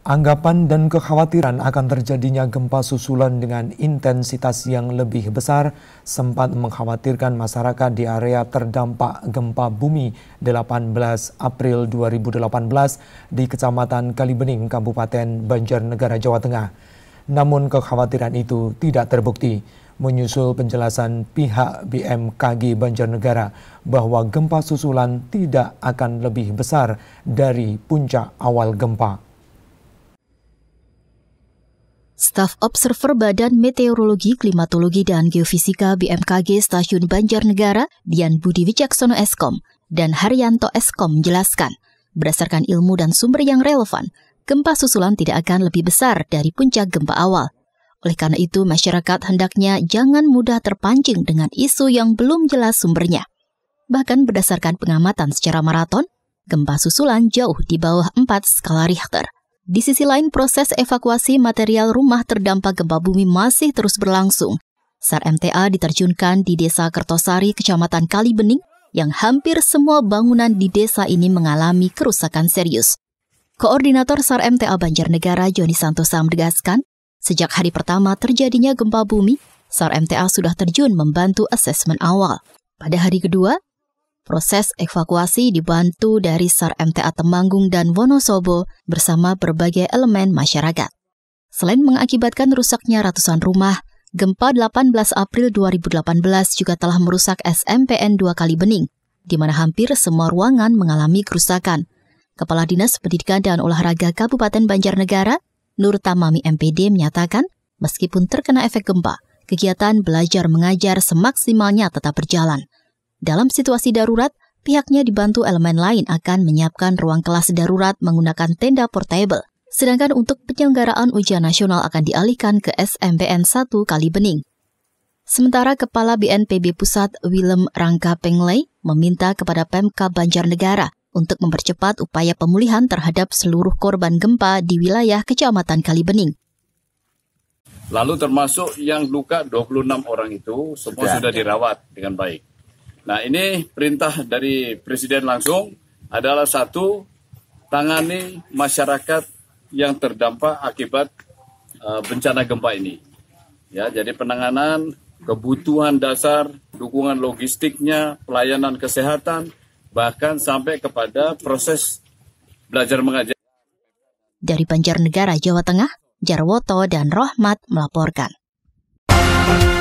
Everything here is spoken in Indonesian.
Anggapan dan kekhawatiran akan terjadinya gempa susulan dengan intensitas yang lebih besar sempat mengkhawatirkan masyarakat di area terdampak gempa bumi 18 April 2018 di Kecamatan Kalibening, Kabupaten Banjarnegara, Jawa Tengah. Namun kekhawatiran itu tidak terbukti, menyusul penjelasan pihak BMKG Banjarnegara bahwa gempa susulan tidak akan lebih besar dari puncak awal gempa. Staf Observer Badan Meteorologi, Klimatologi, dan Geofisika BMKG Stasiun Banjarnegara, Dian Budi Wicaksono Eskom, dan Haryanto Eskom menjelaskan, berdasarkan ilmu dan sumber yang relevan, gempa susulan tidak akan lebih besar dari puncak gempa awal. Oleh karena itu, masyarakat hendaknya jangan mudah terpancing dengan isu yang belum jelas sumbernya. Bahkan berdasarkan pengamatan secara maraton, gempa susulan jauh di bawah 4 skala Richter. Di sisi lain, proses evakuasi material rumah terdampak gempa bumi masih terus berlangsung. SAR MTA diterjunkan di Desa Kertosari, Kecamatan Kalibening, yang hampir semua bangunan di desa ini mengalami kerusakan serius. Koordinator SAR MTA Banjarnegara, Joni Santosa, menegaskan, sejak hari pertama terjadinya gempa bumi, SAR MTA sudah terjun membantu asesmen awal. Pada hari kedua, proses evakuasi dibantu dari SAR MTA Temanggung dan Wonosobo bersama berbagai elemen masyarakat. Selain mengakibatkan rusaknya ratusan rumah, gempa 18 April 2018 juga telah merusak SMPN 2 Kalibening, di mana hampir semua ruangan mengalami kerusakan. Kepala Dinas Pendidikan dan Olahraga Kabupaten Banjarnegara, Nur Tamami MPD, menyatakan, meskipun terkena efek gempa, kegiatan belajar mengajar semaksimalnya tetap berjalan. Dalam situasi darurat, pihaknya dibantu elemen lain akan menyiapkan ruang kelas darurat menggunakan tenda portable. Sedangkan untuk penyelenggaraan ujian nasional akan dialihkan ke SMPN 1 Kalibening. Sementara Kepala BNPB Pusat Willem Rangka Pengley meminta kepada Pemkab Banjarnegara untuk mempercepat upaya pemulihan terhadap seluruh korban gempa di wilayah Kecamatan Kalibening. Lalu termasuk yang luka 26 orang itu semua sudah dirawat dengan baik. Nah, ini perintah dari Presiden langsung adalah satu, tangani masyarakat yang terdampak akibat bencana gempa ini. Ya, jadi penanganan, kebutuhan dasar, dukungan logistiknya, pelayanan kesehatan, bahkan sampai kepada proses belajar mengajar. Dari Banjarnegara, Jawa Tengah, Jarwoto dan Rohmat melaporkan.